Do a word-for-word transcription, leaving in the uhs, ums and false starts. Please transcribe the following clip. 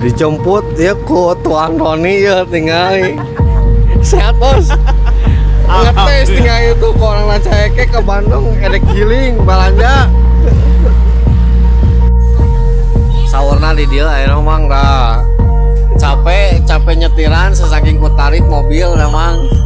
dijemput ya ku tuan Roni ya tinggal sehat bos. Ngetes tinggal itu ke orang Lacaeke ke Bandung edek giling balanja. Saurna di dia akhirnya mang dah capek capek nyetiran sesaking ku tarik mobil memang.